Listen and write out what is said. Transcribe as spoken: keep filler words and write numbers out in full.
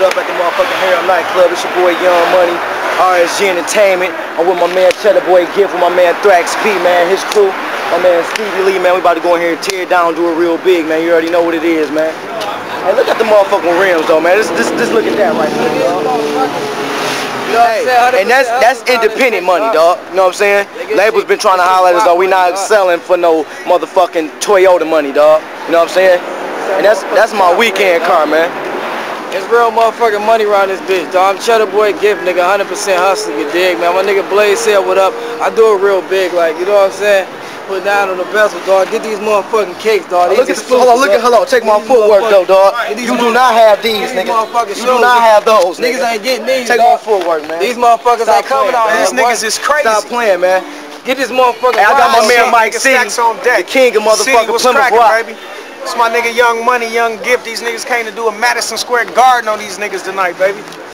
up at the motherfucking Harlem nightclub. It's your boy Young Money, R S G Entertainment. I'm with my man Cheddar Boy Gift, with my man Thrax P, man, his crew. My man Stevie Lee, man, we about to go in here and tear it down, do it real big, man. You already know what it is, man. Hey, look at the motherfucking rims, though, man. Just, just, just look at that right there, dog. Hey, and that's that's independent money, dog. You know what I'm saying? Labels been trying to holler at us, though. We not selling for no motherfucking Toyota money, dog. You know what I'm saying? And that's that's my weekend car, man. It's real motherfucking money around this bitch, dog. I'm Cheddar Boy Gift, nigga, one hundred percent hustler, you dig, man. My nigga Blaze said what up. I do it real big, like, you know what I'm saying? Put down on the bezel, dog. Get these motherfucking cakes, dog. These look at hold on, look at, hold on. Take my footwork, though, dog. You do not have these, nigga. You do not have those, nigga. Niggas ain't getting these, Take my footwork, man. These motherfuckers ain't coming out here. These niggas is crazy. Stop playing, man. Get this motherfucker. Hey, I got my man Mike C, on deck. the king of motherfucking Plymouth Rock. Baby. It's my nigga Young Money, Young Gift. These niggas came to do a Madison Square Garden on these niggas tonight, baby.